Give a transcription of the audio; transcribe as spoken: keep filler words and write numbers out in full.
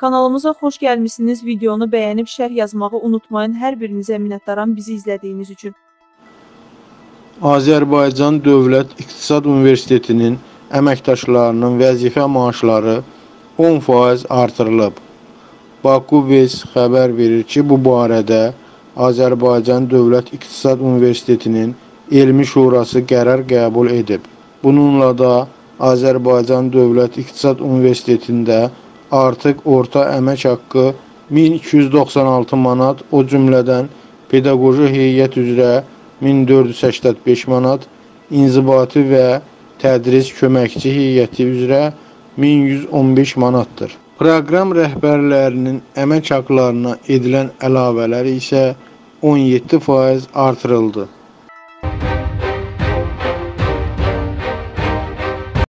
Kanalımıza xoş gəlmişsiniz. Videonu bəyənib şərh yazmağı unutmayın. Hər birinizə minnətdaram bizi izlədiyiniz üçün. Azərbaycan Dövlət İqtisad Universitetinin əməkdaşlarının vəzifə maaşları on faiz artırılıb. Bakubes xəbər verir ki, bu barədə Azərbaycan Dövlət İqtisad Universitetinin Elmi Şurası qərar qəbul edib. Bununla da Azərbaycan Dövlət İqtisad Universitetində artıq orta əmək haqqı min iki yüz doxsan altı manat, o cümlədən pedaqoji heyət üzrə min dörd yüz səksən beş manat, inzibati və tədris köməkçi heyəti üzrə min yüz on beş manatdır. Proqram rəhbərlərinin əmək haqqlarına edilən əlavələr isə on yeddi faiz artırıldı.